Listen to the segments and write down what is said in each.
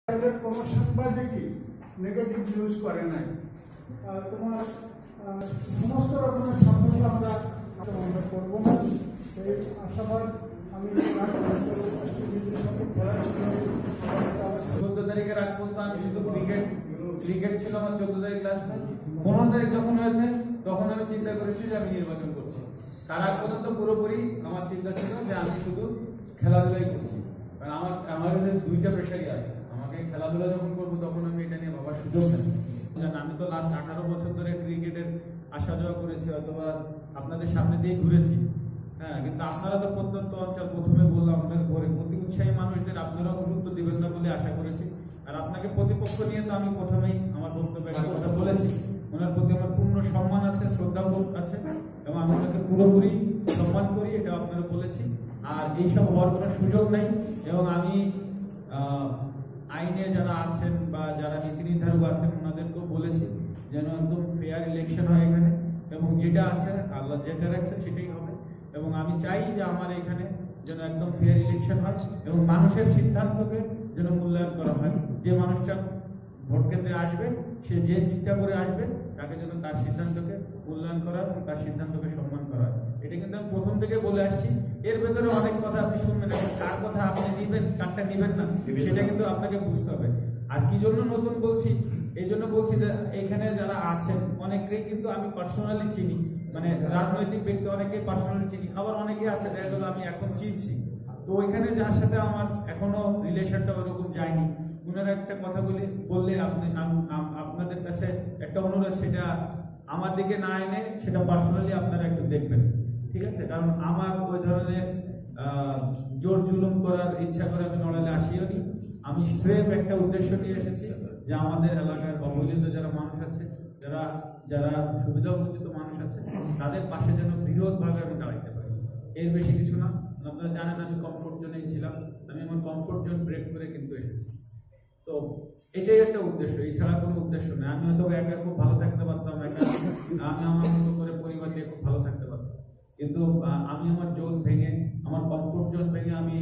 কোনো সাংবাদিকই negative news করে নাই। তোমার সমস্ত রকমের সাফল্য আমরা করবো না, এই আশাবাদ আমি 14 তারিখের আগ পর্যন্ত আমি শুধু ক্রিকেট ছিল আমার 14 তারিখ ক্লাস নাই। 15 তারিখ যখন হয়েছে তখন আমি চিন্তা করেছি যে আমি নির্বাচন করছি। তার আগ পর্যন্ত পুরোপুরি আমার চিন্তা ছিল যে আমি শুধু খেলাধুলাই করছি, কারণ আমার দুইটা প্রেশারই আছে। আমাকে খেলাধুলা যখন করবো তখন আমি এটা নিয়ে ভাবার সুযোগ নেই। আমি তো লাস্ট 18 বছর ধরে ক্রিকেটের আসা যাওয়া করেছি, অথবা আপনাদের সামনে দিয়ে ঘুরেছি। হ্যাঁ, কিন্তু আপনারা তো প্রত্যন্ত অঞ্চল, প্রথমে বললাম আপনার ঘরে প্রতি উৎসাহী মানুষদের আপনারাও গুরুত্ব দিবেন না বলে আশা করেছি। আর আপনাকে প্রতিপক্ষ নিয়ে তো আমি প্রথমেই আমার বক্তব্যে একটা কথা বলেছি, ওনার প্রতি আমার পূর্ণ সম্মান আছে, শ্রদ্ধাবোধ আছে, এবং আমি ওনাকে পুরোপুরি সম্মান করি, এটা আপনারা বলেছি। আর এইসব হওয়ার কোনো সুযোগ নেই। এবং আমি আইনে যারা আছেন বা যারা নীতি নির্ধারক আছেন ওনাদেরকেও বলেছি যেন একদম ফেয়ার ইলেকশন হয় এখানে, এবং যেটা আছে আল্লাহ যেটা রাখছে সেটাই হবে। এবং আমি চাই যে আমার এখানে যেন একদম ফেয়ার ইলেকশন হয় এবং মানুষের সিদ্ধান্তকে যেন মূল্যায়ন করা হয়। যে মানুষটা ভোট কেন্দ্রে আসবে, সে যে চিন্তা করে আসবে, তাকে যেন তার সিদ্ধান্তকে মূল্যায়ন করা এবং তার সিদ্ধান্তকে সম্মান করা। এটা কিন্তু আমি প্রথম থেকে বলে আসছি। এর ভেতরে অনেক কথা আপনি শুনবেন, কার কথা আপনি নিবেন, কারটা নিবেন না, সেটা কিন্তু আপনাকে বুঝতে হবে। আর কি জন্য নতুন বলছি, এই জন্য বলছি যে এখানে যারা আছেন অনেকেই কিন্তু আমি পার্সোনালি চিনি, মানে রাজনৈতিক ব্যক্তি অনেকেই পার্সোনালি চিনি, আবার অনেকে আছে দেখা গেল আমি এখন চিনছি। তো ওইখানে যার সাথে আমার এখনো রিলেশনটা ওরকম যায়নি, ওনারা একটা কথা বললে আপনাদের কাছে একটা অনুরোধ, সেটা আমার দিকে না এনে সেটা পার্সোনালি আপনারা একটু দেখবেন, ঠিক আছে? কারণ আমার ওই ধরনের জোর জুলুম করার ইচ্ছা করে আমি নড়াইলে আসিও নি। আমি স্রেফ একটা উদ্দেশ্য নিয়ে এসেছি যে আমাদের এলাকার অবহেলিত যারা মানুষ আছে, যারা সুবিধা বঞ্চিত মানুষ আছে, তাদের পাশে যেন বৃহৎভাবে আমি দাঁড়াইতে পারি। এর বেশি কিছু না। আপনারা জানেন আমি কমফোর্ট জোনেই ছিলাম, আমি আমার কমফোর্ট জোন ব্রেক করে কিন্তু এসেছি। তো এটাই একটা উদ্দেশ্য, এছাড়া কোনো উদ্দেশ্য নেই। আমি হয়তো একা খুব ভালো থাকতে পারতাম, আমি আমার মতো করে পরিবার নিয়ে খুব ভালো থাকতে পারতাম, কিন্তু আমি আমার জোন ভেঙে, আমার কমফোর্ট জোন ভেঙে আমি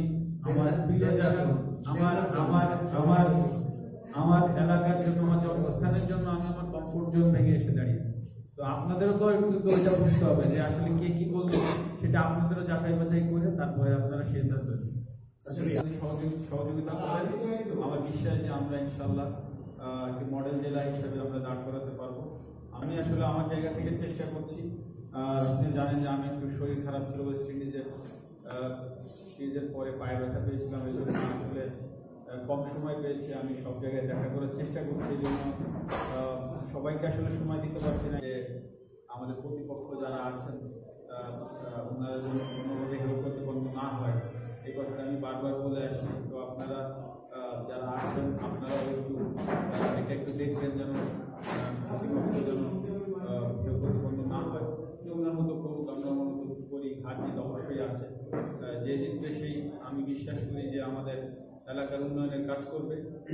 আমার এলাকার জন্য, আমার জন্মস্থানের জন্য আমি আমার কমফোর্ট জোন ভেঙে এসে দাঁড়িয়েছি। তো আপনাদেরও তো একটু ওইটা বুঝতে হবে যে আসলে কে কি বললো, সেটা আপনাদেরও যাচাই বাছাই করে তারপরে আপনারা সিদ্ধান্ত নেবেন। সহযোগিতা করেন, আমার বিশ্বাস যে আমরা ইনশাল্লাহ একটি মডেল জেলা হিসেবে আমরা দাঁড় করাতে পারবো। আমি আসলে আমার জায়গা থেকে চেষ্টা করছি। আপনি জানেন যে আমি একটু শরীর খারাপ ছিল, ওয়েস্ট সিরিজের পরে পায়ে ব্যথা পেয়েছিলাম, এই জন্য আসলে কম সময় পেয়েছি। আমি সব জায়গায় দেখা করার চেষ্টা করছি, এই জন্য সবাইকে আসলে সময় দিতে পারছি না। যে আমাদের প্রতিপক্ষ যারা আছেন ওনারা যেন কোনোভাবে কেউ প্রতিপন্ন না হয়, এই কথাটা আমি বারবার বলে আসছি। তো আপনারা যারা আছেন আপনারাও এটা একটু দেখবেন যেন প্রতিপক্ষ যেন কেউ প্রতিপন্ন না হয়। ওনার মতো করুক, আমরা মতো করি, হার জিত অবশ্যই আছে। যে জিতবে সেই আমি বিশ্বাস করি যে আমাদের এলাকার উন্নয়নের কাজ করবে।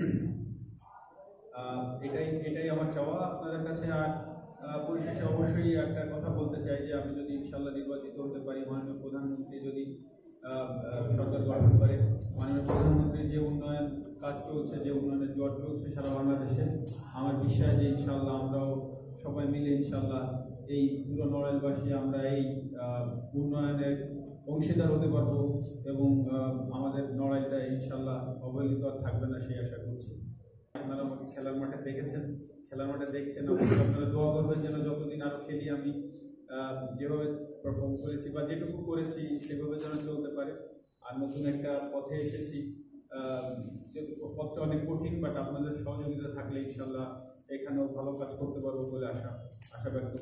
এটাই আমার চাওয়া আপনাদের কাছে। আর পরিশেষে অবশ্যই একটা কথা বলতে চাই যে আমি যদি ইনশাল্লাহ নির্বাচিত হতে পারি, মাননীয় প্রধানমন্ত্রী যদি সরকার গঠন করে, মাননীয় প্রধানমন্ত্রীর যে উন্নয়ন কাজ চলছে, যে উন্নয়নের জোয়ার চলছে সারা বাংলাদেশে, আমার বিশ্বাস যে ইনশাল্লাহ আমরাও সবাই মিলে ইনশাল্লাহ এই পুরো নড়াইলবাসী আমরা এই উন্নয়নের অংশীদার হতে পারবো, এবং আমাদের নড়াইলটা ইনশাল্লাহ অবহেলিত আর থাকবে না সেই আশা করছি। আপনারা আমাকে খেলার মাঠে দেখেছেন, খেলার মাঠে দেখছেন, আপনারা দোয়া করবেন যেন যতদিন আরও খেলি আমি যেভাবে পারফর্ম করেছি বা যেটুকু করেছি সেভাবে যেন চলতে পারে। আর নতুন একটা পথে এসেছি, পথটা অনেক কঠিন, বাট আপনাদের সহযোগিতা থাকলে ইনশাল্লাহ এখানেও ভালো কাজ করতে পারবো বলে আশা ব্যক্ত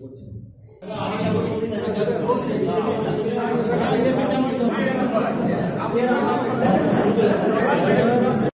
করছি।